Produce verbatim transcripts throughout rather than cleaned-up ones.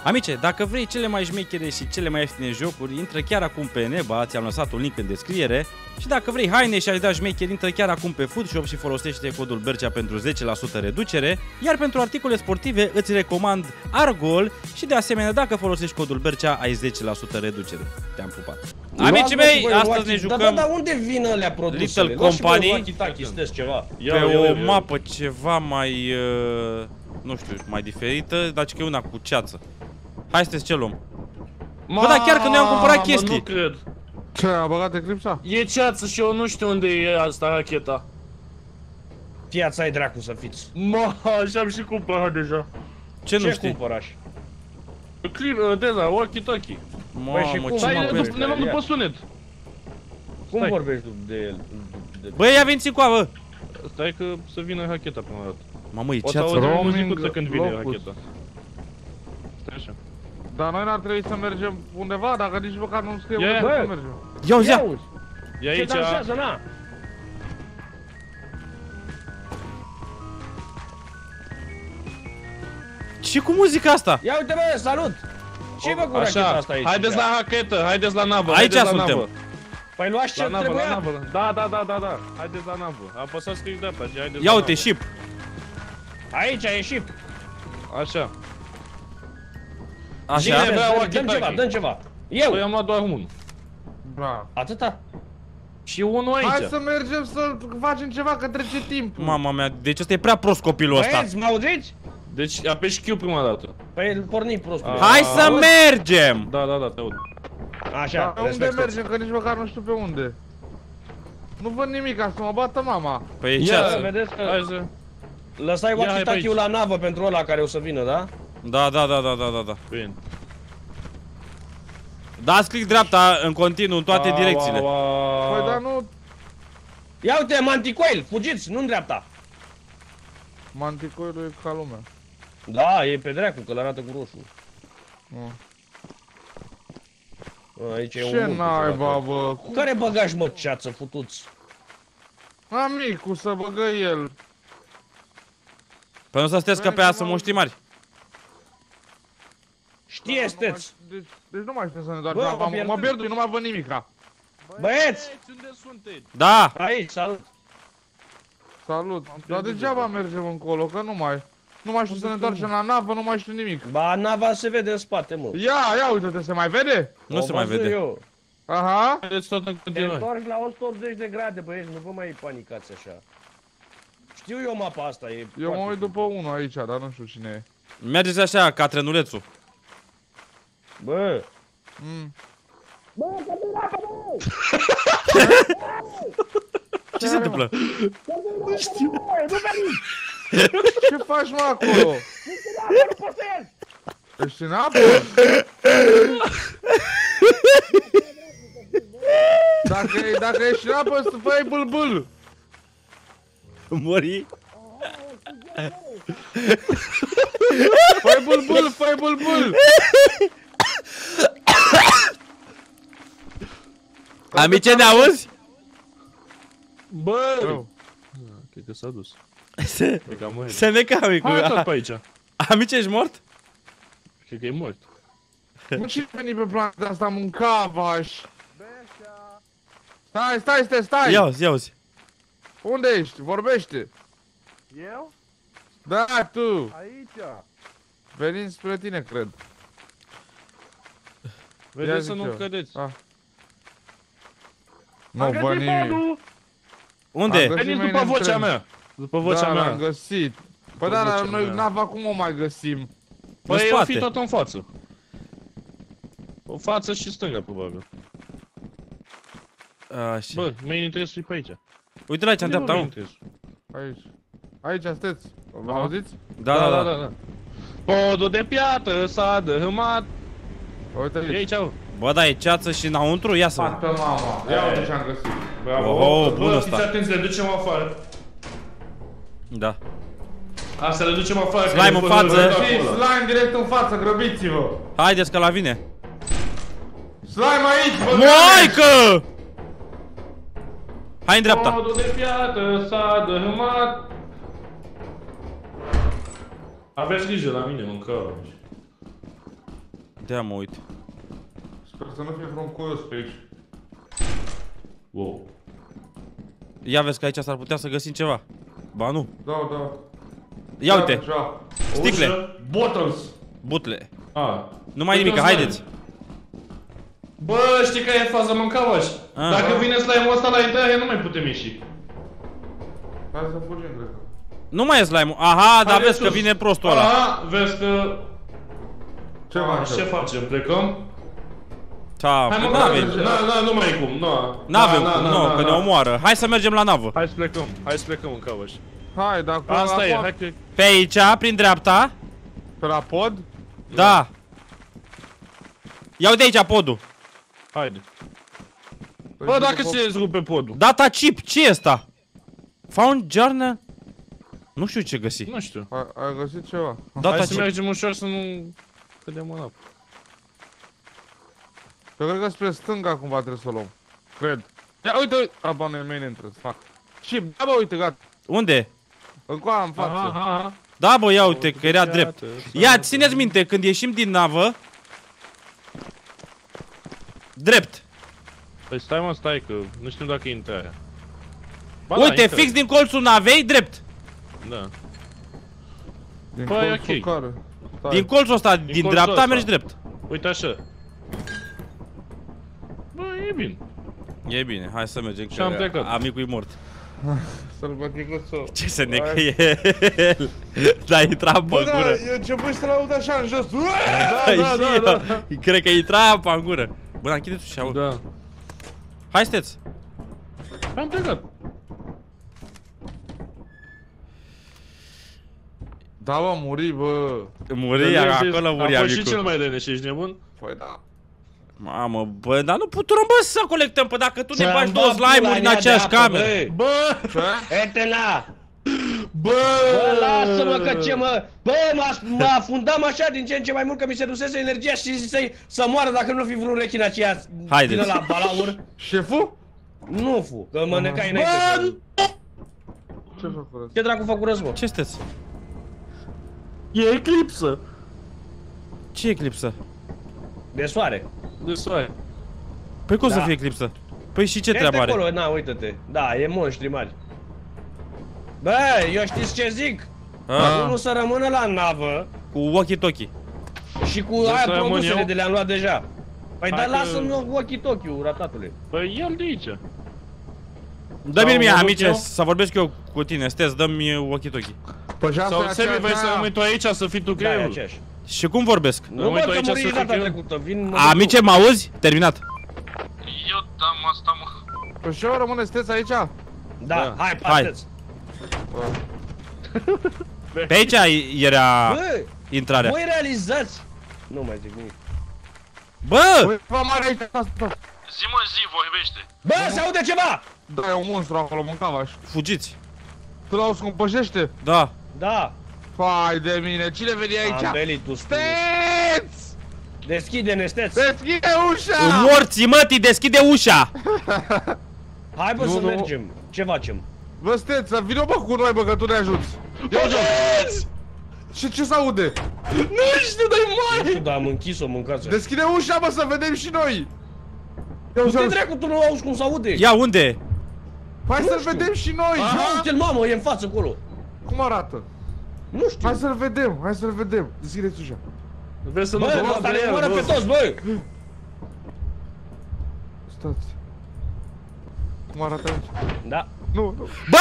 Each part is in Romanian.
Amice, dacă vrei cele mai șmechere și cele mai ieftine jocuri, intră chiar acum pe Neba, ți-am lăsat un link în descriere. Și dacă vrei haine și ai da șmecheri, intră chiar acum pe Foodshop și folosește codul Bercea pentru zece la sută reducere. Iar pentru articole sportive îți recomand Argol și de asemenea dacă folosești codul Bercea ai zece la sută reducere. Te-am pupat. Amicii mei, astăzi ne jucăm... Da, da, unde vin alea produsele? Little Company ceva. Pe o mapă ceva mai... Uh, nu știu, mai diferită, dar că e una cu ceață. Hai să ce luăm. Bă, dar chiar că noi am cumpărat chestii. Nu cred. Ce, a băgat Eclipsa? E ceață și eu nu știu unde e asta racheta. Fiața ai dracu să fiți. Ma, și-am și cumpărat deja. Ce nu știi? cumpărași? Clip, Deza, walkie-talkie. Mamă, ce mă Stai, vorbești? ne luăm după sunet. Cum Stai. vorbești de el? Băi, ia vin țicoa, bă! Stai că să vină racheta prima dată. Mamă, e O să ceață. auzim Roaming muzicuță când vine locus. racheta. Stai așa. Dar noi n-ar trebui să mergem undeva, dacă nici măcar nu scrie Ia, unde bă. să mergem. Ia uzi, ia! E Ce aici. dansează, na? Ce cu muzica asta? Ia uite, bă, salut! Ce bă cu racheta Așa, asta aici? haideți la rachetă, haideți la navă, Aici haideți la suntem. navă. Păi luați La ce navă, la trebuia? navă. Da, da, da, da, da. Haideți la navă. Apăsați click dreapta și haideți Ia la uite, navă. ship. Aici e și. Așa. Așa. Bine, vreau Dăm walkie-talkie. ceva, dăm ceva. Eu! Păi am luat doar unul. Bra. Atâta? Și unul Hai aici. să mergem să facem ceva, că trece timpul. Mama mea, deci ăsta e prea prost copilul ăsta. Băieți, mă auziți? Deci apeși Q prima dată. Păi îl porni prostule. Hai să mergem! Da, da, da, te aud. Așa, Dar unde respect. mergem, că nici măcar nu știu pe unde. Nu văd nimic, ca să mă bată mama. Păi e Ia, ceață. Vedeți că Hai să... lăsai Ia, hai pe walkie-talkie-ul aici. la navă pentru ăla care o să vină, da? Da, da, da, da, da, da, da. Bine. Dați click dreapta în continuu în toate Au, direcțiile. au, au. Păi dar nu... Ia uite, Manticoil, fugiți, nu în dreapta. Manticoilul e ca lumea. Da, e pe dracu, că l-arată cu roșu. Nu. Aici e un Ce mult, naiba, ceva. bă? Cu care băgaș, mă, ceață, futuți? Amicu, să băgă el. Păi nu să sunteți ca pe asă moștri mari. Știe, Da, steți. nu mai- Deci, deci nu mai știu să ne doar Bă, ceva. mă Mă pierdem. pierdui, nu mai văd nimica. Băieți! Unde sunteți? Da! Aici, salut. Salut. Dar degeaba mergem încolo, că nu mai... Nu mai știu să ne întoarcem la navă, nu mai știu nimic. Ba, nava se vede în spate, mă. Ia, ia uite-te, se mai vede? Nu O se mai văzut vede. Eu. Aha. Haideți tot în Te continuare. întorci la o sută optzeci de grade, băieți, nu vă mai panicați așa. Știu eu mapa asta, e Eu mă foarte uit după unul aici, dar nu știu cine e. Mergeți așa, ca trenulețul. Bă, Mm. Ce se întâmplă? Ce faci, mă, acolo? Ești în apă? Dacă, e- dacă ești în apă, să fai bulbul. Mori? Fai bulbul, fai bulbul. Amice, ne auzi? Bă! Rău. Cred că s-a dus. Se, Cred că a murit. se neca, amicu. Hai tot pe aici. Amice, ești mort? Cred că e mort. Nu cine veni pe planeta asta, mâncavaș. Stai, stai, stai, stai. Ia uzi, ia uzi. Unde ești? Vorbește. Eu? Da, tu. Aici. Venim spre tine, cred. Ia Vedeți zic să nu eu. cădeți. Ah. Nu văd nimic. Unde? Am găsit Veniți mâine după în vocea tren. mea. După vocea Da, l-am mea. găsit. Păi După da, dar vocea noi mea. nava cum o mai găsim? În Păi o spate. fi tot în față. O față și stânga, probabil. Așa. Bă, mie trebuie să fii pe aici. Uite la aici, în dreapta, Nu, mă. mie trebuie să- Aici. Aici sunteți. Vă Da. auziți? Da, da, da. da. Podul de piatră s-a dărâmat. Uite E aici. aici, au. Bă, da, e ceață și înăuntru, ia să vedem. Toată mama. Ia uite ce-am găsit. Bravo. Oh, bun Bă, ăsta. fiți atenți, le ducem afară. Da. Asta le ducem afară. Slime că în ne față. băgăm Și acolo. slime direct în față, grăbiți-vă. Haideți că la vine. Slime aici, bă. Moaică! Hai în dreapta. Podul de piatră s-a dărâmat. Aveți grijă la mine, mâncare. De-aia mă uit. Sper să nu fie vreun curios pe aici. Wow. Ia vezi că aici s-ar putea să găsim ceva. Ba nu. Da, da. Ia uite. Așa. Sticle. Ușă, bottles. Butle. Ah. Nu mai nimic, haideți. Bă, știi că e faza, mâncavaș? Ah. Dacă vine slime-ul ăsta la intrare, nu mai putem ieși. Hai să fugim, cred că. Nu mai e slime-ul. Aha, dar Haide vezi că sus. vine prostul ăla. Aha, vezi că... Ce Ah, mai ce facem? Plecăm? Ta, Hai mă, nu că avem. na, na, nu mai e cum, nu. N-avem Na, cum, na, nu, na, că na. ne omoară. Hai să mergem la navă. Hai să plecăm, hai să plecăm în cavaș. Hai, dacă Asta la e, pod, hai că... Pe aici, prin dreapta. Pe la pod? Da. Ia de aici podul. Haide. Păi Bă, zi dacă că se rupe podul. Data chip, ce e asta? Found journal? Nu știu ce găsi. Nu știu. Ai, ai găsit ceva? Data Hai să chip. mergem ușor să nu cădem în apă. Eu cred că spre stânga cumva trebuie să o luăm. Cred. Ia uite, uite. A, bă, nu e main entrance, fac. Și, da, bă, uite, gata. Unde? Încoa în față. Aha, aha. Da, bă, ia uite, că era drept. Ia, țineți minte, când ieșim din navă... Drept. Păi stai mă, stai că nu știm dacă e intrarea. Ba, Uite, da, intră. fix din colțul navei, drept. Da. Din Păi, colțul ok. care? Stai. Din colțul ăsta, din colțul dreapta, ăsta. mergi drept. Uite așa. Bă, e bine. E bine, hai să mergem, Și am că plecat. amicul e mort. Sălbăticuțul. Ce să ne că el? Dar intra pe Bă, da, gură. eu început să-l aud așa în jos. Da, da, da, da. Cred că intra pe gură. Bă, dar închide tu și aud. Da. Hai, steți. Am plecat. Da, bă, muri, bă. Muri, acolo muri Am fost și amicul. cel mai leneș, ești nebun? Păi da. Mamă, bă, dar nu putem, bă, să colectăm, pă, dacă tu ne bagi două Ți-am dat slime-uri în pula aceeași mea de apă, cameră. bă. Bă! Ce? Etena! Bă! Bă, lasă-mă că ce mă... Bă, mă afundam așa din ce în ce mai mult că mi se dusese energia și să să moară dacă nu fi vreun rechin aceea Haideți. din la balaur. Șeful? Nu fu, că mă necai Bă! înainte. Ce fac cu Ce dracu fac cu război? Ce sunteți? E eclipsă! Ce eclipsă? De soare. De soare. Păi cum să Da. fie eclipsă? Păi și ce Este treabă are? acolo, na, uite-te. Da, e monștri mari. Bă, eu știți ce zic? A, Unul să rămână la navă cu walkie-talkie. și cu să aia rămân produsele eu? de le-am luat deja. Păi Hai dar că- lasă-mi walkie-talkie-ul, ratatule. Păi ia-l de aici. Dă-mi Sau mie, mă duc amice, eu? să vorbesc eu cu tine. Stes, dă-mi walkie-talkie. Păi și asta Sau e Sebi, aceea- vrei să rămâi tu aici, să fii tu Da, e creierul? aceeași. Și cum vorbesc? Nu Rămâi mă, tu că aici muri să data fiu eu? trecută, vin... mă Amice, mă auzi? Terminat. Eu dam asta, mă. Păi și eu rămâne, sunteți aici? Da, Da. hai, Hai. pasteți. Pe aici era Bă, intrarea. voi realizați... Nu mai zic nimic. Bă! Păi, va mare aici, asta. Zi mă, zi, vorbește. Bă, se aude ceva! Da, e un monstru acolo, mâncavaș. Fugiți. Tu l-auzi cum pășește? Da. Da, Fai de mine, cine veni aici? am belit tu spune. Steți! Deschide-ne, steți. Deschide ușa! Morții mătii, deschide ușa! Hai bă Nu, să nu. mergem. Ce facem? Bă, Steț, vină bă cu noi, bă, că tu ne ajuți. Ia uite. Și ce s-aude? Nu știu, dar e Nu mare! știu, dar am închis-o, mâncați-o. Deschide ușa, bă, să vedem și noi! Ia Tu te uite, dracu, tu nu auzi cum se-aude? Ia, unde? hai Nu să-l știu. vedem și noi! Ia uite-l, mamă, e în față acolo. Cum arată? Nu știu. Hai să-l vedem, hai să-l vedem. Deschideți ușa. Vrei să nu Bă, te ăsta ne el, omoară bă. pe toți, bă! Stați. Cum arată aici? Da. Nu, nu. Bă!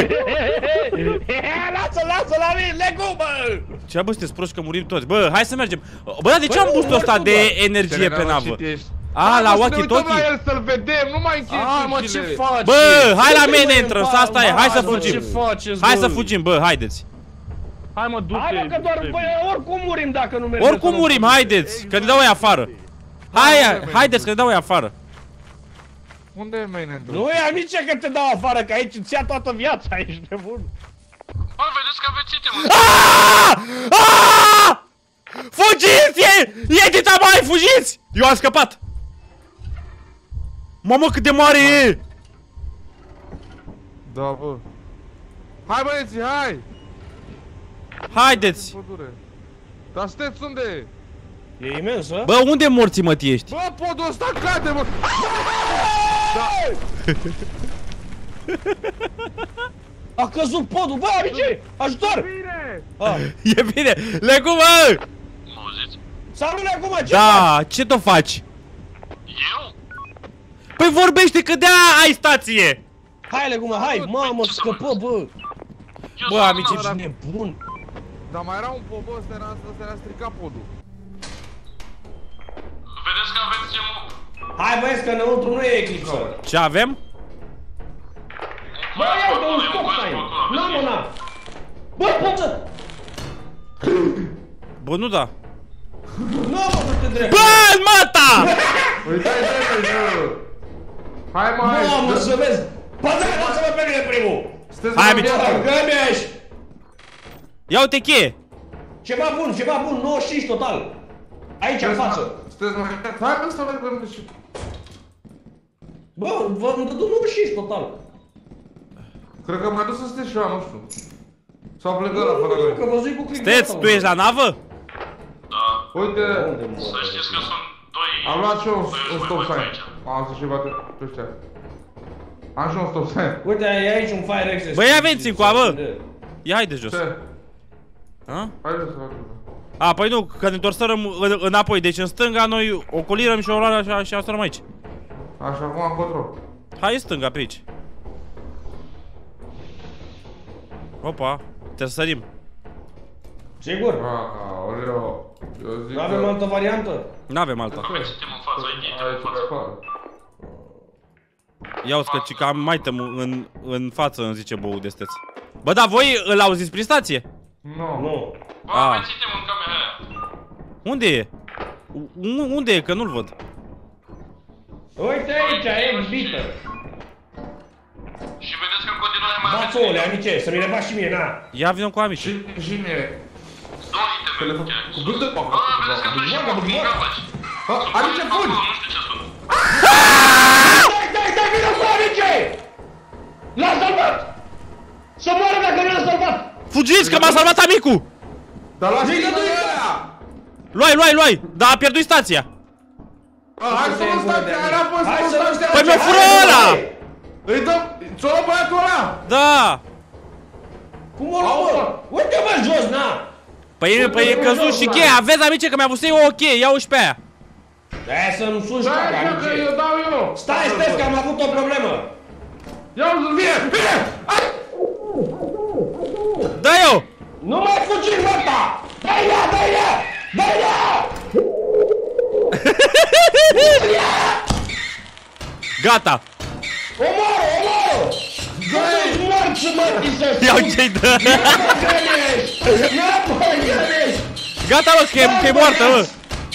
Lasă, lasă la mine, legu, bă! Ce bă, sunteți proști că murim toți? Bă, hai să mergem. Bă, dar de ce Bă, am nu, boostul ăsta nu, de bă. energie pe navă? A, Hai, la mă, să ne uităm la walkie-talkie? el să-l vedem, nu mai închid A, mă, ce ușile. faci? Bă, hai la Ce main mai entrance, îmi asta e, hai să mă, Mă, ce fugim. faceți, Hai bă? să fugim, bă, haideți. Hai mă, du-te. Hai mă, că doar, du-te. bă, oricum murim dacă nu mergem. Oricum murim, haideți, că ne dau ei afară. Hai, haideți că ne dau ei afară. Unde e main entrance? Nu e amice că te dau afară, că aici îți ia toată viața, ești nebun. Bă, vedeți că aveți item. Aaaa! Aaaa! Fugiți! E, e dita mai, fugiți! Eu am scăpat. Mamă, cât de mare e! Da, bă. Hai băieții, hai! Haideți! Pădure. Dar sunteți unde? E imensă. Bă, unde morții mă ești? Bă, podul ăsta cade, mă! A căzut podul, bă, amici! Ajutor! Bine! A. E bine, Legu, mă! Salut, acum, ce faci? Da, ce t-o faci? Eu? Păi vorbește că de-aia ai stație! Hai, Leguma, hai! Mamă, scăpă, bă! Bă, amici, Ești nebun! Dar mai era un pod, bă, ăsta era- ăsta era stricat podul. Vedeți că aveți ce mă... Hai, băieți, că înăuntru nu e eclipsă! ce avem? Bă, ia uite un stop sign! Na, mă, na! Bă, poți să... Bă, nu da. Nu, mă, du-te drept! Bă, mata! Păi dai, dai, dai, dai! Hai, mă, hai! Mamă, să vezi! Poate că să mă pe mine primul! Sunteți Hai, la amici. viață. Gămești! Ia uite cheie! Ceva bun, ceva bun, nouăzeci și cinci total! Aici, în față! Sunteți mai viață. Hai, bă, să vedem și... Bă, vă îmi dădu nouăzeci și cinci total! Cred că m-a dus să sunteți și eu, nu știu. S-au plecat la fără Că noi. vă zic cu click. Steți, tu ești la navă? Da. Uite, Să știți că sunt doi... am luat și eu un, doi un mai stop buni sign. aici. Am să și bate pe ăștia. Am și un stop sign. Uite, e aici un Fire Access. Bă, ia veniți încoa, bă! Ia hai de jos. Ce? A? Hai să facem. A, păi nu, că ne întorsărăm în- înapoi, deci în stânga noi ocolirăm și o luăm așa și astăm aici. Așa, acum încotro. Hai în stânga pe aici. Opa, trebuie să sărim. Sigur? Aoleo. Eu zic Nu avem altă variantă? N-avem alta. Aveți suntem în față, ai ghete în Aici, față. pe afară. Ia uzi că ci că am mai tămu în, în față, îmi zice băul de steț. Bă, da, voi îl auziți prin stație? Nu. Nu. Bă, Ah. aveți suntem în camera aia. Unde e? U- unde e? Că nu-l văd. Uite aici, e în bită. Și vedeți că în continuare mai aveți... Bați-ole, amice, să mi le faci și mie, na. Ia vină cu amici. Și, și mie. Două iteme. Telefon. chiar. Cu gândă pe Bă, vedeți că sunt și mă, cum faci? Ha, Amice, fugi! Nu știu ce sunt. Dai, dai, dai, vină cu amice! L-a salvat! Să moară dacă nu l-a salvat! Fugiți că m-a salvat amicul! Dar lași Vină mine tu, de Ica! aia! Luai, luai, luai! Dar a pierdut stația! A, Hai să luăm stația, hai înapoi să Hai luăm să luăm stația! Păi mi-o fură ăla! Îi dăm, ți-o luăm băiatul ăla! Da! Cum o luăm, mă? Uite, mă, jos, na! Păi, e- păi e căzut și cheia, aveți amice că mi-a pus eu o cheie, ia-o și pe aia. Hai să-mi sungi Stai pe așa că amice! eu dau eu! Stai, stai, că am avut o problemă! Ia uzi, vine, vine! Hai! Da eu! Nu mai fugi, măta! Dai ea, dai ea! Dai ea! Gata! Omoară, omoară! Dă-i morți, mă, să Iau ce-i dă! gănești! Nu mă gănești! Gata, mă, că e, că e moartă, mă!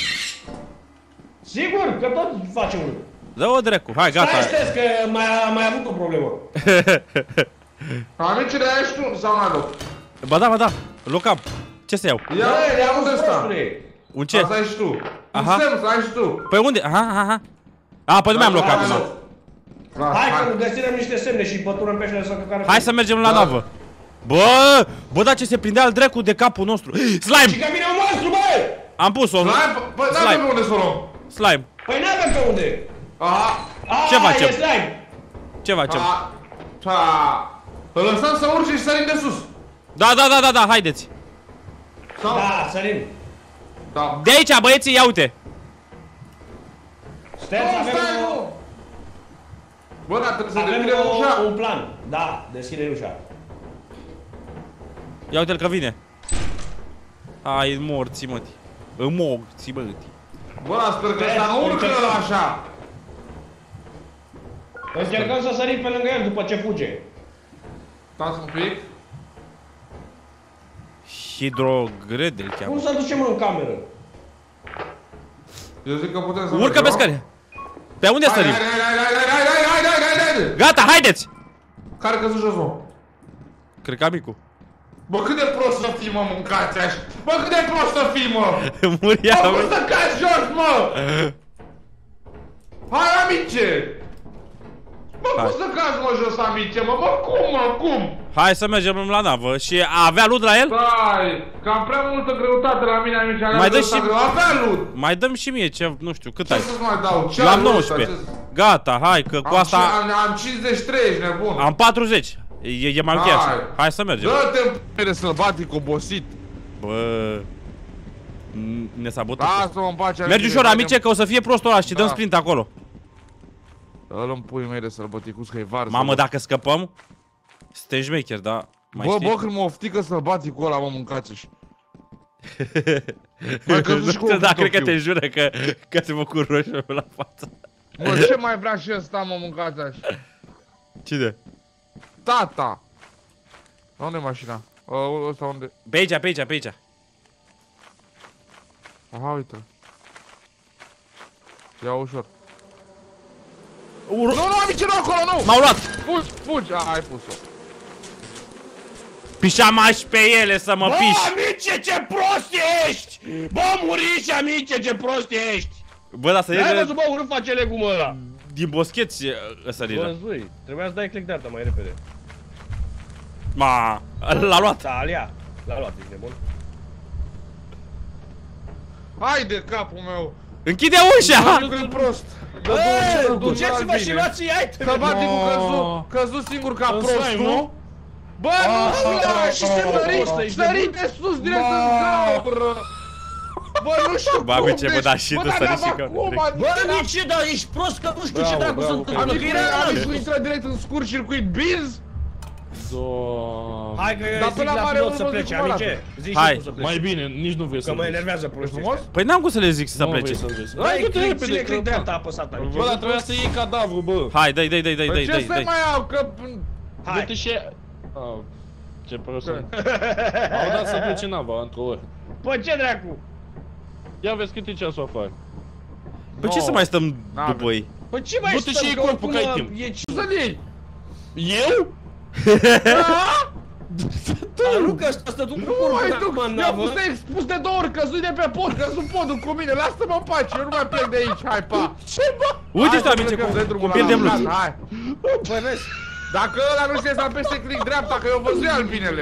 Sigur, că tot facem unul. Dă-o dracu, hai, Stai, gata! stai, că mai a mai avut o problemă. Amicile, ai și tu sau n-ai loc? Ba da, ba da, locam. Ce să iau? Ia, Băi, ia auzi, unde ăsta? prostule. Un ce? Asta ai și tu. Aha. Un semn să ai și tu. Păi unde? Aha, aha, aha. A, păi nu mi-am locat acum. Hai că găsirăm niște semne și băturăm peștele să căcară. Hai să mergem la Da. navă. Bă, bă, da ce se prindea al dracu de capul nostru. Și Slime! că vine un monstru, bă! Am pus-o. Slime? Păi n-avem Slime. unde să o luăm. Slime. Păi n-avem pe unde. Aha. A, Ce facem? e slime. Ce facem? A. Ta. Îl lăsăm să urce și sărim de sus. Da, da, da, da, da, haideți. Sau? Da, sărim. Da. De aici, băieții, ia uite. Stai, Nu, avem stai, o- nu. Bă, dar trebuie să Avem deschidem o- ușa. un plan. Da, deschide ușa. Ia uite-l că vine. Ai morții, mătii. În morții, mătii. Bă, dar sper că ăsta nu urcă așa. Încercăm să sărim pe lângă el după ce fuge. Stați un pic. Hidrogred îl Cum cheamă. să ducem în cameră? Eu zic că putem să Urcă mergem, pe nu? scări. Pe unde Hai, sărim? hai, hai, hai, hai, hai, hai, hai, hai, hai, hai, hai. Gata, haideți! Care căzut jos, mă? Cred că amicul. Bă, cât de prost să fii, mă, mâncați așa? Bă, cât de prost să fii, mă? Muria, Bă, mă. cum să cazi jos, mă? Hai, amice! Bă, cum să cazi, mă, jos, amice, mă? Bă, cum, mă, cum? Hai să mergem la navă. Și avea loot la el? Stai, că am prea multă greutate la mine, amice. Mai dă și... Avea loot. Mai dăm și mie ce, nu știu, cât Ce ai? să-ți mai dau? Ce Eu am ai nouăsprezece. ăsta? Ce- Gata, hai, că cu Am asta... ci- Am cincizeci și trei, ești nebun. Am patruzeci. E, e mai încheiat. Hai. Hai să mergem. Dă-te în p***ere sălbatic obosit. Bă... n- Ne sabotă. Lasă-mă în pace, Mergi ușor, amice, că o să fie prostul ăla și dăm Da. sprint acolo. Dă-l în pui mei de sălbăticuț, că e varză. Mamă, dacă scăpăm, suntem șmecheri, da? Mai Bă, știi? bă, când mă oftică sălbaticul ăla, mă, mâncați-și. Mai căzut și cu Da, un cred că topiu. te jură că, că se făcut roșu la față. Mă, ce mai vrea și ăsta, mă, mâncați-și? Cine? Tata! La unde e mașina? Ă, ăsta unde? Pe aici, pe aici, pe aici. Aha, uite-l. Ia ușor. Ur- Nu, nu, amice, nu acolo, nu! M-au luat! Fugi, fugi! A, ai pus-o. Pișam aș pe ele să mă Bă, piși! amice, ce prost ești! Bă, muriși, amice, ce prost ești! Bă, dar să N-ai e văzut, bă, urât face legumul ăla! din boscheți ăsta deja. Bă, zui, trebuia să dai click de alta mai repede. Ma, l-a luat. Da, Alia, l-a luat, ești nebun. Hai de capul meu! Închide ușa! Eu cred prost! Bă, duceți-vă și luați item! Sălbaticul căzut, căzut singur ca prost, nu? Bă, nu, da, bă, și se mări, sări de sus, direct în gaură! Bă, nu știu Bă, cum, amice, bă, deci, dar și bă, tu dacă sări și avea că- cum, adică Bă, era- nici dar ești prost că nu știu ce dracu se întâmplă, că Amicul, era amicul intră direct în scurt circuit biz? Doamne. Hai că Dar zic până la la mare pilot nu să vă plece, zic cum amice. arată. Zici Hai. cum să plece. Mai bine, nici nu vrei să Că mă vezi. enervează prostii ăștia. Păi n-am cum să le zic să Nu vrei plece. să vezi. Dai Hai, du-te click, repede, ține click că- de alta apăsat, amice. Bă, dar trebuia să iei cadavru, bă. Hai, dai, dai, dai, dai, Păi dai, ce dai, să dai. mai iau, că... Hai. Du-te și... Au, ce prost sunt. Au dat să plece nava într-o oră. Păi ce dracu? Ia vezi cât e ceasul afară. Păi ce să mai stăm N-avem. după ei? Păi ce mai Du-te stăm, și iei că corpul, oricum, că ai mă, timp. E ce Să-l iei! Eu? A, nu că ăsta stă tu cu Nu curvă mai acum duc, în mi-am navă. pus de expus de două ori, căzut de pe pod, căzut podul cu mine, lasă-mă în pace, eu nu mai plec de aici, hai, pa! Ce, bă? Uite Hai tu, să amice, plecăm cum- de drumul cum la pierdem casă, loot. Hai! Păi vezi? Dacă ăla nu știe să apese click dreapta, că eu văzui albinele!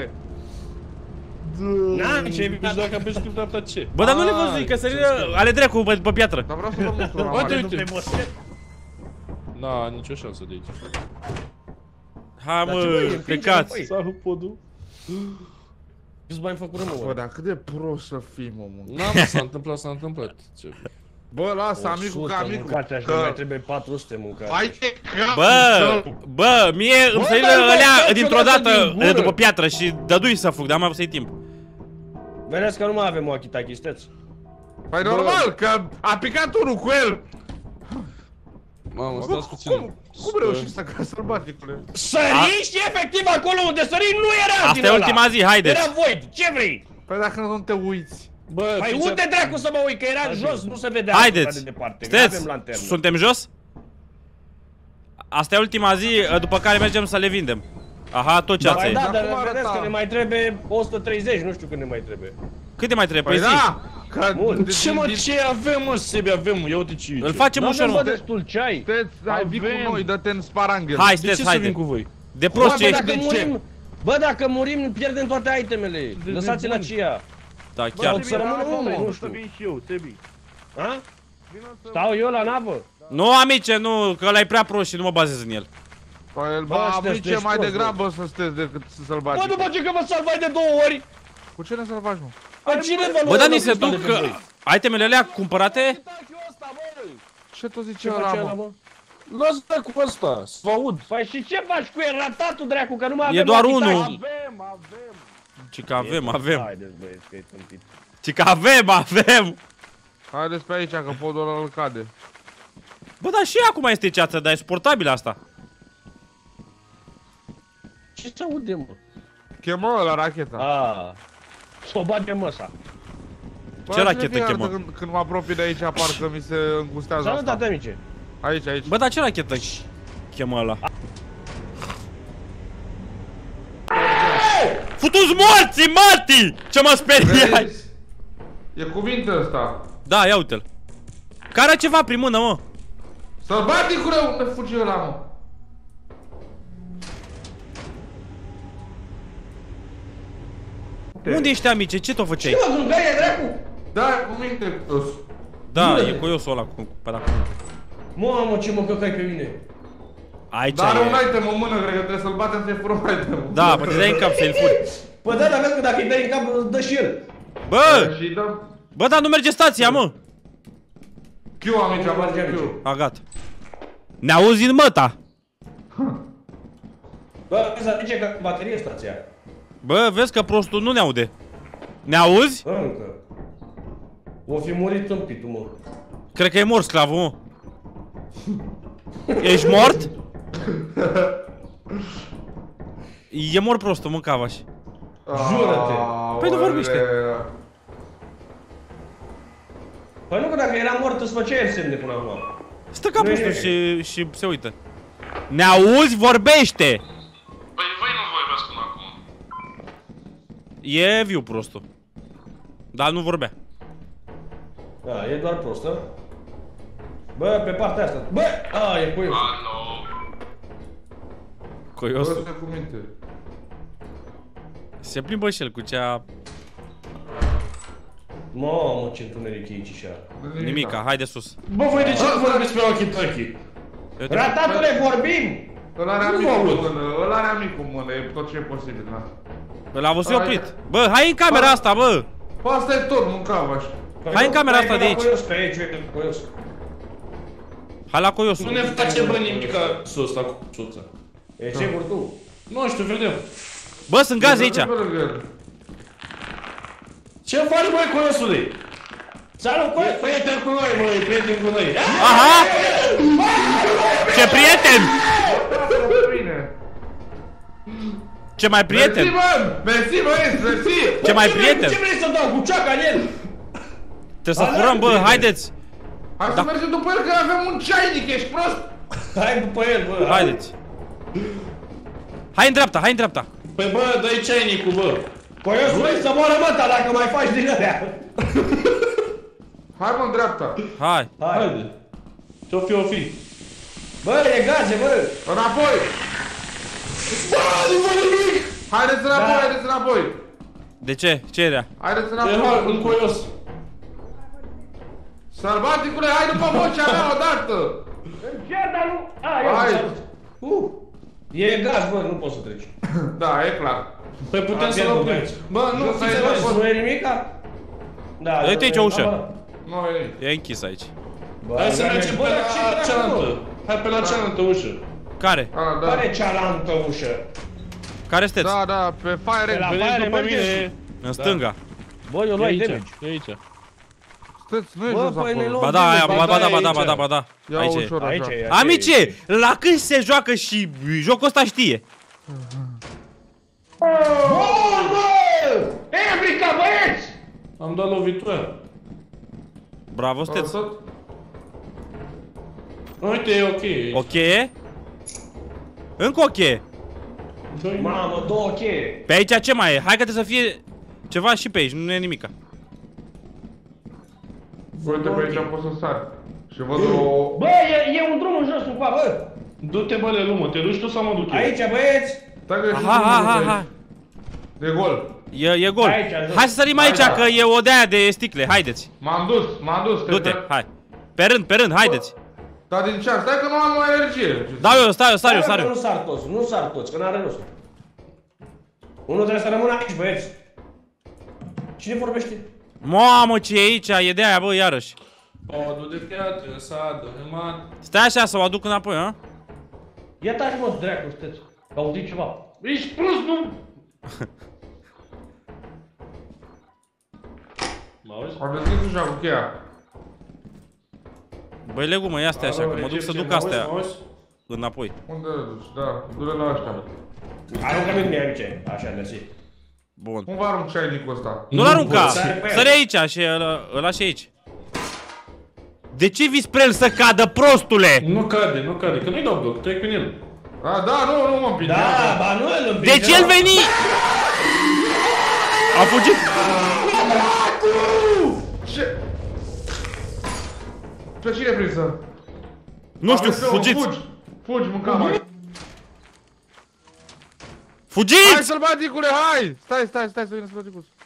N-am ce Deci dacă apeși cu dreapta ce? Bă, dar nu le Ah, văzui, că sările ale dracu pe, pe piatră. Dar vreau să văd monstru la Uite, mare. uite. Nu te moschet? Na, nicio șansă de aici. Hai, Dar ce mă, băi, împinge, plecați. băi. S-a rupt podul. Ce-ți mai făcut rămâne, Bă, mă? dar cât de prost să fii, mă, mă. N-am, s-a întâmplat, s-a întâmplat. Ce? Bă, lasă, amicul, ca amicul. Mâncați așa, că- mai trebuie patru sute mâncați. Hai de cap! Bă, bă, mie îmi Bă, sările dar nu alea faci dintr-o odată dată din gură. de după piatră și dădui să fug, dar am avut să-i timp. Vedeți că nu mai avem walkie-talkie, stați. Păi normal, că a picat unul cu el! Mamă, stați puțin. Cum, cum reușești să cazi sălbaticule? Săriști efectiv acolo unde sări nu era Asta din e ăla. ultima zi, haideți. Era void, ce vrei? Păi dacă nu te uiți. Bă, Păi fiți- unde dracu să mă uit, că era jos, nu se vedea Haideți. atât de departe, că avem Steți, lanternă. suntem jos? Asta e ultima zi, după care mergem să le vindem. Aha, tot ce Păi ați da, Dar dar cum vedeți arăta? că ne mai trebuie o sută treizeci, nu știu când ne mai trebuie. Câte mai trebuie? Păi Păi zi. da! Că Mult. de- Ce mă, din- ce avem, mă, Sebi, avem, ia uite ce e Îl ce. facem ușor, N-avem, bă, mă. destul ceai. Steți, hai, vii cu Avem. noi, dă-te în sparanghel. Hai, De ce steți, să vin haide. cu voi? De prost Bă, ce ești. dacă de ce? murim, bă, dacă murim, pierdem toate itemele. Lăsați-l la cia. Da, Bă, chiar. să rămână unul, nu știu. vin și eu, Sebi. Ha? Stau eu la navă? Nu, amice, nu, că ăla e prea prost și nu mă bazez în el. Păi el Bă, va sunteți amice mai prost, degrabă să steți decât să Bă, sălbatic. după ce că vă salvai de două ori, Cu ce ne salvați, mă? pe cine vă Bă, dar luăm ni se ăsta de duc pe voi? itemele alea cumpărate? Ce tot zice Ce face ăla, ăla, mă? mă? Lasă cu ăsta, să vă aud. Păi și ce faci cu el, ratatul dracu, că nu mai E avem doar walkie-talkie. unul. Avem, avem. Ce că avem, avem. Haideți băieți, că e tâmpit. Ce că avem, avem. Haideți pe aici, că podul ăla îl cade. Bă, dar și acum este ceață, dar e suportabil asta. Ce se aude, mă? Chemă ăla racheta. A, s-o bagem ăsta. Bă, Ce cine rachetă fie chemă? arată Când, când mă apropii de aici, parcă mi se îngustează asta. Sănătate, amice. Aici, aici. Bă, dar ce rachetă chemă ăla? Futu-ți morții, Mati! Ce mă speriai! Vezi? E cuvinte ăsta. Da, ia uite-l. Care are ceva prin mână, mă? Sălbaticule, unde fugi ăla, mă? minte. Unde ești, amice? Ce tot făceai? Ce mă, Bulgaria, dracu? Da, cu minte, Cos. Da, Unde? e coiosul ăla cu pe la Mamă, ce mă căcai pe mine. Aici Dar are un e. item în mână, cred că trebuie să-l batem să-i furăm item. Da, poate dai în cap să-l furi. Bă, da, dar vezi că dacă îi dai în cap, îți dă și el. Bă! Și dăm Bă, dar nu merge stația, mă! Q amici, am merge, Q. A, gata. Ne auzi în măta! Bă, vezi, zice că baterie stația. Bă, vezi că prostul nu ne aude. Ne auzi? Încă. O fi murit tâmpitul, mă. Cred că e mort sclavul, mă. Ești mort? E mort prostul, mă, cavaș. Jură-te. Păi nu vorbește. Păi nu că dacă era mort îți făcea el semne până acum. Stă ca Nu e prostul nimic. și, și se uită. Ne auzi? Vorbește! Păi voi nu vorbesc până acum. E viu prostul. Dar nu vorbea. Da, e doar prostă. Bă, pe partea asta. Bă! A, e puiul. Alo. Coiosul. Ăsta cu minte. Se plimbă și el cu cea... Mamă, ce întuneric e aici și Nimica, haide sus. Bă, voi de ce nu vorbiți pe walkie-talkie? Eu te- Ratatule, vorbim! Ăla are Nu amic mă cu aud. mână, ăla are amic cu mână, e tot ce e posibil, da. L-a văzut oprit. Bă, hai în camera asta, bă! Păi asta e tot, mâncava așa. Hai în camera asta de aici. Coios, pe aici, uite, coios. Hai la coiosul. Nu ne face bă nimica sus ăsta cu suța. E sigur tu? Nu știu, vedem. Bă, sunt gaze aici. Ce faci, băi, coiosule? Salut, coios! Prieten cu noi, măi, prieten cu noi. Aha! Ce prieten! Ce mai Mersi, prieten? mă! Mersi, băieți, mersi! Ce mai Ce vrei- prieten? Ce vrei să dau cu ceaca în el? Trebuie să furăm, bă, haideți! Hai să mergem după el că avem un ceainic, ești prost? Hai după el, bă. Haideți! Hai în dreapta, hai în dreapta! Păi bă, dă-i ceainicul, bă. Coios, vrei să moară măta dacă mai faci din alea. Hai mă în dreapta. Hai! Hai. Haide. Ce-o fi, o fi. Bă, e gaze, bă. Înapoi! Bă, nu văd nimic. Haideți înapoi, Da. haideți înapoi! De ce? Ce era? Haideți E hai, înapoi! în coios. Sălbaticule, hai după vocea mea odată! Ce, dar nu... A, ia Hai. salut. Uh. E gaz, bă, nu poți să treci. Da, e clar. Păi putem să-l Abia oprim. nu Bă, nu, Jos fiți aici, atenți. jos. Nu e nimica? Da. Uite aici o ușă. Nu e nimic. E închis aici. Hai să mergem pe la cealaltă. Hai pe la cealaltă ușă. Care? A, da. Care cealaltă ușă? Care sunteți? Da, da, pe Fire Pe la Red. Fire După mergeți. mine. În stânga. Bă, eu E luai aici, damage. e aici. Stăți, nu e Bă, jos păi ne acolo. luăm Ba da, aia, damage. ba da, da, ba da, ba aici. da, ba da. Ia Aici e. ușor Aici așa. e, aici e. Amice, la cât se joacă și jocul ăsta știe? Bun, bă! Ebrica, băieți! Am dat lovitură. Bravo, A, sunteți. tot? Uite, e ok. O cheie? Încă o cheie. Doi- Mamă, două cheie. Pe aici ce mai e? Hai că trebuie să fie ceva și pe aici, nu e nimica. Uite, pe aici am pus să sar. Și văd o... Bă, e, e un drum în jos, cumva, bă! Du-te, bă, Lelu, te duci tu sau mă duc eu? Aici, băieți! Stai că e și Aha, drumul aha, pe aha. aici. De gol. E, e gol. Aici, jos. Hai să sărim aici, Hai, da. că e o de-aia de sticle. Haideți. M-am dus, m-am dus. te Du-te, dă- hai. Pe rând, pe rând, haideți. Dar din ce? Stai că nu am o energie. Dau eu, stai eu, sar eu, Hai, sar că eu. Nu sar toți, nu sar toți, că n-are rost. Unul trebuie să rămână aici, băieți. Cine vorbește? Mamă, ce e aici? E de aia, bă, iarăși. Podul de piatră s-a dărâmat. Stai așa să o aduc înapoi, a? Ia taci, mă, dracu, sunteți. Că auzi ceva. Ești prost, nu? Mă auzi? Am deschis ușa cu cheia. Băi, legu, mă, ia stai așa, că mă duc să duc astea înapoi. Unde le duci? Da, du-le la ăștia. Aruncă-mi mie aici, așa, mersi. Bun. Cum vă arunc ceainicul ăsta? Nu-l arunca! poți. Sare pe el. Sări aici și îl îl lași aici. De ce vii spre el să cadă, prostule? Nu cade, nu cade, că nu-i dau bloc, trec prin el. A, da, nu, nu mă împinge. Da, ba nu îl împinge. Deci el veni! A fugit! Ce? Pe cine prinsă? Nu știu, Aveți eu, fugiți! Fugi, fugi, mâncam mai. Hai Fugiți! sălbaticule, hai! Stai, stai, stai, să vină sălbaticul.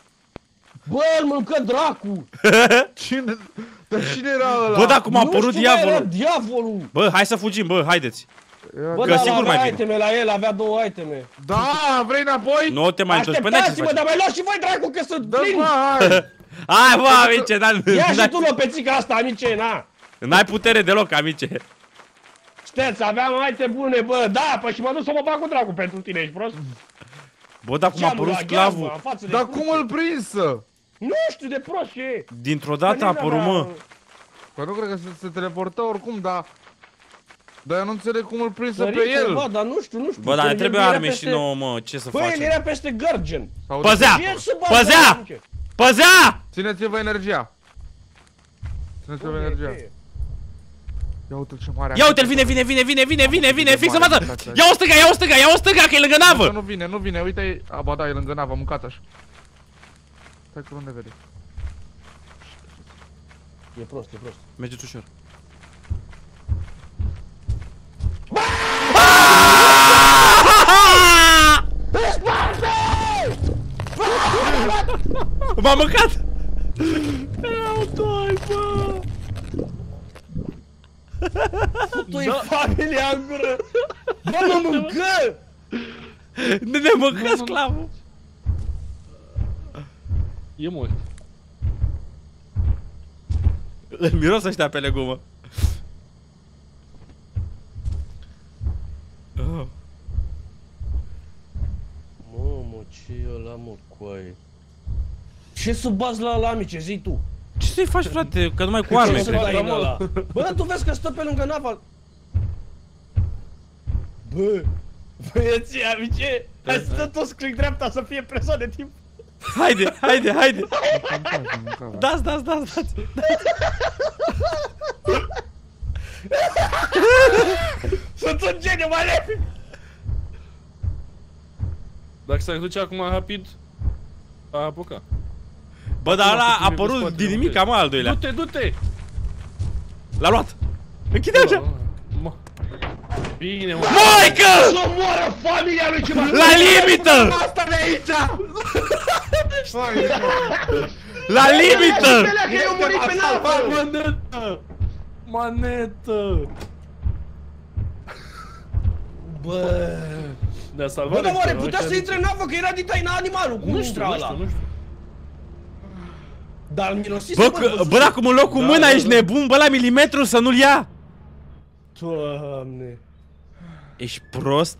Bă, îl mâncă dracu! Cine... Dar cine era ăla? Bă, dar cum a apărut Nu știu, bă, era diavolul? diavolul! Bă, hai să fugim, bă, haideți. Bă, Că dar sigur avea mai vine. iteme la el, avea două iteme. Da, vrei înapoi? Nu te mai întorci. Păi n-ai ce să Așteptați-mă, faci. dar mai luați și voi dracu că sunt Dă, plin! bă, hai! Hai, bă, amice, n-ai- Ia și n-ai- tu lopețica asta, amice, na! n-ai putere deloc, amice. Șteți, aveam aite bune, bă, da, păi și mă duc să mă bag cu dracu pentru tine, ești prost? Bă, dar cum a apărut sclavul? Dar cum îl prinsă? Nu știu de prost ce e! Dintr-o dată a apărut, mă. Păi nu cred că se, se teleportă oricum, dar... Dar eu nu înțeleg cum îl prinsă pe Sărite, el. bă, dar nu știu, nu știu. Bă, dar ne El trebuie era arme și peste- nouă, mă, ce să Bă, el facem? era peste Gărgen. Sau- Păzea! Ce să bagi, Păzea! amice? Păzea! Țineți-vă energia. Țineți-vă energia. Ia uite ce mare. Ia uite-l, vine, vine, vine, vine, vine, vine, vine, fix în față! Ia o stânga, ia o stânga, ia o stânga, că e lângă Că navă! nu vine, nu vine, uite-i... A, ba da, e lângă navă, mâncați așa. Stai că nu ne vede. E prost, e prost. Mergeți ușor. M-a mâncat! Tu-i familia în gură! Bă, mă mâncă! Ne ne mâncă sclavul! E mort. Îl miros ăștia pe legumă. Oh. Mamă, ce e ăla, mă, coaie? Ce să bazi la ăla, amice, zi tu? Ce să-i faci, frate? Că numai cu Ce arme, să cred. dai în ăla? Bă, dar tu vezi că stă pe lângă nava. Bă, băieții, amice, hai să stăm toți click dreapta să fie presat de timp. Haide, haide, haide! Mâncați, mâncați. Dați, dați, dați, dați! Sunt un geniu malefic! Dacă s-ar duce acum rapid, a apucat. Bă, dar ăla a Acum, apărut spate, din nu nimic, vezi. mă, al doilea. Du-te, du-te! L-a luat! Închide așa! Mă. Bine, mă. Maică! Să moară familia lui ceva! La limită! Asta de aici! La limită! Alea că eu murit pe navă! Manetă! Manetă! Bă... Ne-a salvat. Bă, dar oare ăștia, putea ăștia să intre în navă, că era din taina animalul, cum Nu știu, intra nu ăla? știu, nu știu. Dar îl mirosise, Bă, că- bă, dacă mă loc cu Da, mâna, da, ești da. nebun, bă, la milimetru să nu-l ia! Doamne... Ești prost?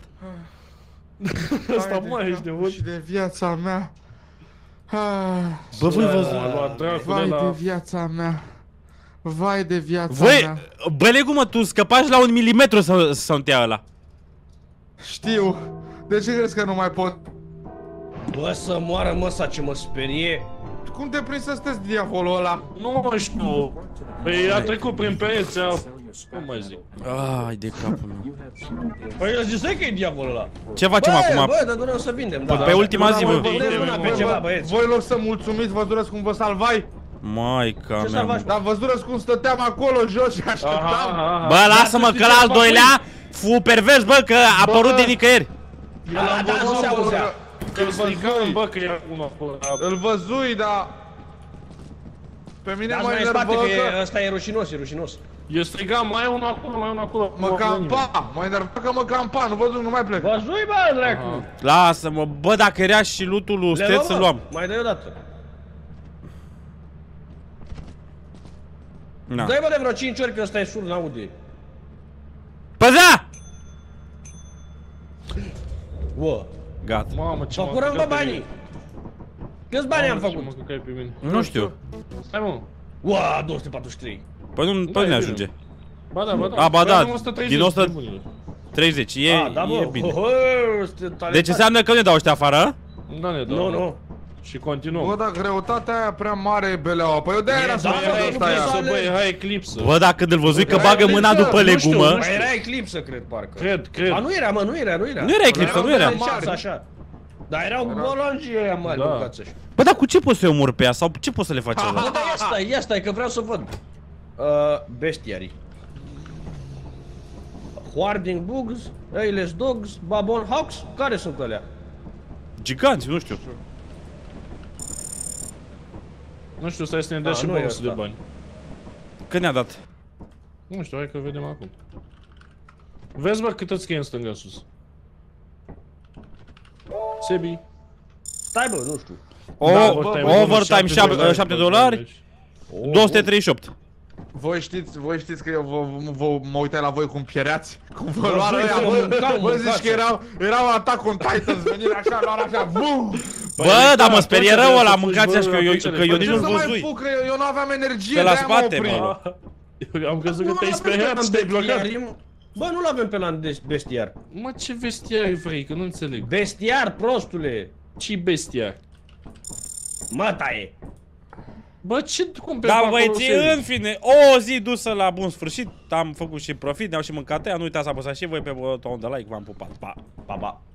Asta mă, ești de văd. Și de viața mea. Ah, Bă, voi vă... A luat dracu de vai de la... viața mea. Vai de viața Voi, mea. bă, legumă, tu scăpași la un milimetru să, să-mi te ia ăla. Știu. De ce crezi că nu mai pot? Bă, să moară măsa, ce mă sperie! Cum te prinzi să sunteți diavolul ăla? Nu știu. Păi a trecut prin pereți, a... Cum mai zic? Ai de capul meu. Păi eu ziceai că e diavolul ăla! Ce facem Bă, acum? bă, dar doar o să vindem, da. Pe ultima zi, Vă bă. punem mâna pe ceva, băieți! Voi loc să mulțumiți, vă durăți cum vă salvai? Maica Ce mea. salvați? Dar vă durăți cum stăteam acolo jos și așteptam? Bă, lasă-mă că la al doilea fu pervers, bă, că a apărut de nicăieri. Da, da, nu se auzea! Îl strigăm, bă, că era unul acolo. Îl văzui, dar... Pe mine Dați mă mai în spate, enervă că e- că... ăsta e rușinos, e rușinos. Eu strigam, mai e unul acolo, mai e unul acolo. Mă campa, mă enervă că mă campa, nu vă duc, nu mai plec. Vă zui, bă, dracu! Lasă-mă, bă, dacă era și lutul lui Le Stet să mă? luam. Mai dai o dată. Na. Dai, bă, de vreo cinci ori că ăsta e surd, n-aude. Păzea! Ua. Gata. Mamă, ce m-a Făcurăm, bă, căcat pe banii! mine. Câți bani am Mamă, ce făcut? mă căcai pe mine. Nu știu. Stai, mă. Ua, două sute patruzeci și trei. Păi nu, Da, păi nu ne e ajunge. Ba da, ba da. A, ba da, Păi am o sută treizeci din o sută- de bunilor. treizeci, e, Ah, da, e bă, bine. ho, ho, este talentat. Deci înseamnă că nu ne dau ăștia afară? Da, ne dau. Nu, nu. Și continuăm. Bă, dar greutatea aia prea mare e beleaua, păi eu de-aia E, era să da, mă bă, fac nu ăsta vrei aia. să- Eclipsă, băi, era eclipsă. Bă, dacă când îl văzui că Era bagă eclipsă, mâna după nu știu, legumă. nu știu. Era eclipsă, cred, parcă. Cred, cred. A, nu era, mă, nu era, nu era. Nu era eclipsă, nu era. În șans, așa. Dar erau bolonjii ăia mari, Da. băgați așa. Bă, dar cu ce poți să-i omori pe ea? Sau ce poți să le faci ăla? Bă, dar ia stai, ia stai, că vreau să văd. Uh, bestiarii. Hoarding Bugs, Eyeless Dogs, Babon Hawks, care sunt alea? Giganți, nu știu. Nu știu, stai să ne dea A, și nu e bonusul de ăsta. bani. Când ne-a dat? Nu știu, hai că vedem acum. Vezi, bă, cât îți scrie în stânga sus. Sebi. Stai, bă, nu știu. O, Da, bă, stai, bă, overtime șapte dolari, două sute treizeci și opt. Voi știți, voi știți că eu vă, vă, mă uitai la voi cum piereați? Cum vă Bă, luară voi ăia, că bă, mâncau, bă, zici mâncați. că erau, erau Attack on Titans, venind așa, luară așa, bum! Bă, dar mă sperie rău ăla, Bă, mâncați așa că eu, bă, că eu bă, nici Ce nu-l să mai văzui. fug, că eu, eu nu aveam energie, Pe la de-aia m-am spate, oprit. mă. Eu am crezut că Nu te-ai l-avem pe speriat plan și te-ai blocat. bestiar. Bă, nu-l avem pe lan de bestiar. Mă, ce vestiar vrei, că nu înțeleg. Bestiar, prostule. Ce bestiar? Mă, taie. Bă, ce cumperi Da, pe acolo, băieți, Sebi? în fine, o zi dusă la bun sfârșit. Am făcut și profit, ne-au și mâncat ea. Nu uitați să apăsați și voi pe butonul de like. V-am pupat. Pa! Pa, pa.